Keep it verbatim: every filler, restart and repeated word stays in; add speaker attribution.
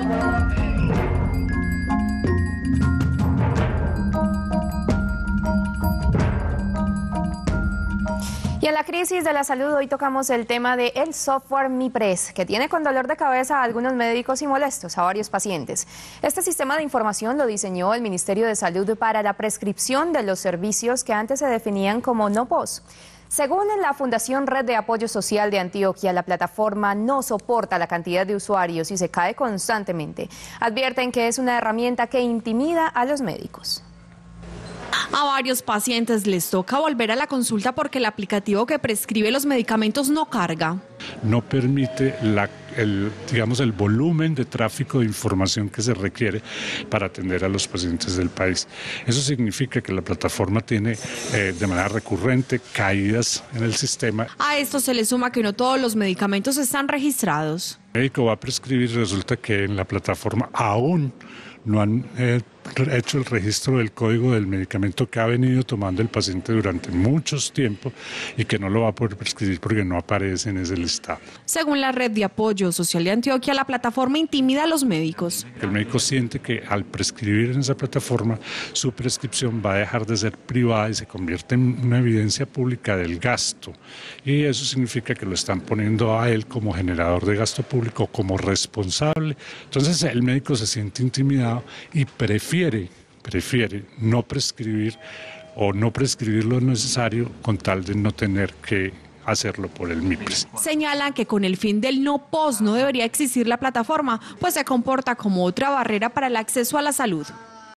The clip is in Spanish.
Speaker 1: Y en la crisis de la salud hoy tocamos el tema de el software MiPres, que tiene con dolor de cabeza a algunos médicos y molestos a varios pacientes. Este sistema de información lo diseñó el Ministerio de Salud para la prescripción de los servicios que antes se definían como no P O S. Según la Fundación Red de Apoyo Social de Antioquia, la plataforma no soporta la cantidad de usuarios y se cae constantemente. Advierten que es una herramienta que intimida a los médicos.
Speaker 2: A varios pacientes les toca volver a la consulta porque el aplicativo que prescribe los medicamentos no carga.
Speaker 3: No permite la, el, digamos, el volumen de tráfico de información que se requiere para atender a los pacientes del país. Eso significa que la plataforma tiene eh, de manera recurrente caídas en el sistema.
Speaker 2: A esto se le suma que no todos los medicamentos están registrados.
Speaker 3: El médico va a prescribir y resulta que en la plataforma aún no han eh, hecho el registro del código del medicamento que ha venido tomando el paciente durante muchos tiempos y que no lo va a poder prescribir porque no aparece en ese listado.
Speaker 2: Según la Red de Apoyo Social de Antioquia, la plataforma intimida a los médicos.
Speaker 3: El médico siente que al prescribir en esa plataforma su prescripción va a dejar de ser privada y se convierte en una evidencia pública del gasto. Y eso significa que lo están poniendo a él como generador de gasto público, como responsable. Entonces el médico se siente intimidado y prefiere, prefiere no prescribir o no prescribir lo necesario con tal de no tener que hacerlo por el MiPres.
Speaker 2: Señalan que con el fin del no P O S no debería existir la plataforma, pues se comporta como otra barrera para el acceso a la salud.